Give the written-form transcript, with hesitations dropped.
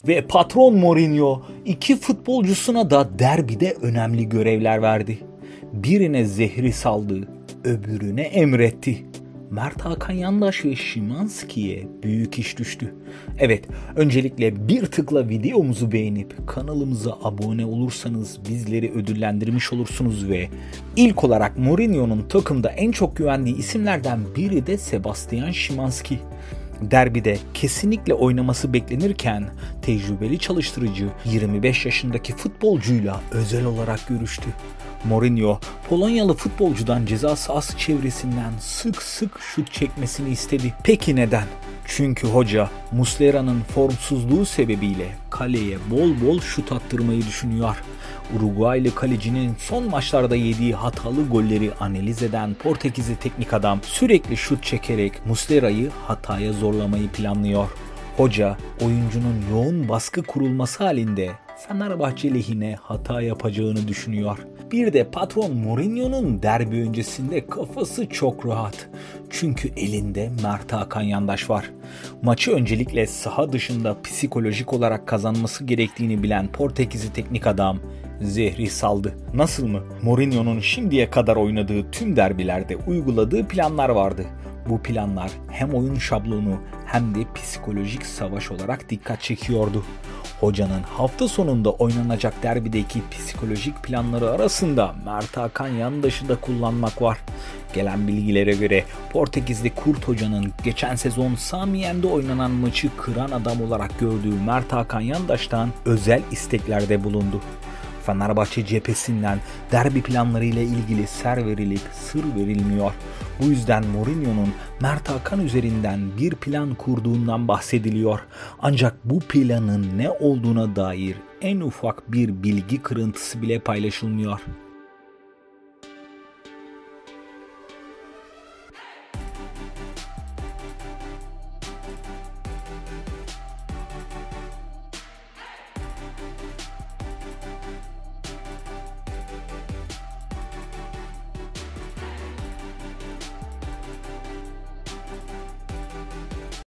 Ve patron Mourinho iki futbolcusuna da derbide önemli görevler verdi. Birine zehri saldı, öbürüne emretti. Mert Hakan Yandaş ve Szymański'ye büyük iş düştü. Evet, öncelikle bir tıkla videomuzu beğenip kanalımıza abone olursanız bizleri ödüllendirmiş olursunuz ve ilk olarak Mourinho'nun takımda en çok güvendiği isimlerden biri de Sebastian Szymański. Derbide kesinlikle oynaması beklenirken tecrübeli çalıştırıcı 25 yaşındaki futbolcuyla özel olarak görüştü. Mourinho, Polonyalı futbolcudan ceza sahası çevresinden sık sık şut çekmesini istedi. Peki neden? Çünkü hoca Muslera'nın formsuzluğu sebebiyle kaleye bol bol şut attırmayı düşünüyor. Uruguaylı kalecinin son maçlarda yediği hatalı golleri analiz eden Portekizli teknik adam sürekli şut çekerek Muslera'yı hataya zorlamayı planlıyor. Hoca oyuncunun yoğun baskı kurulması halinde Fenerbahçe lehine hata yapacağını düşünüyor. Bir de patron Mourinho'nun derbi öncesinde kafası çok rahat. Çünkü elinde Mert Hakan Yandaş var. Maçı öncelikle saha dışında psikolojik olarak kazanması gerektiğini bilen Portekizli teknik adam zehri saldı. Nasıl mı? Mourinho'nun şimdiye kadar oynadığı tüm derbilerde uyguladığı planlar vardı. Bu planlar hem oyun şablonu hem de psikolojik savaş olarak dikkat çekiyordu. Hocanın hafta sonunda oynanacak derbideki psikolojik planları arasında Mert Hakan Yandaş'ı da kullanmak var. Gelen bilgilere göre Portekizli Kurt Hoca'nın geçen sezon Samiyen'de oynanan maçı kıran adam olarak gördüğü Mert Hakan Yandaş'tan özel isteklerde bulundu. Fenerbahçe cephesinden derbi planları ile ilgili ser verilip sır verilmiyor. Bu yüzden Mourinho'nun Mert Hakan üzerinden bir plan kurduğundan bahsediliyor. Ancak bu planın ne olduğuna dair en ufak bir bilgi kırıntısı bile paylaşılmıyor.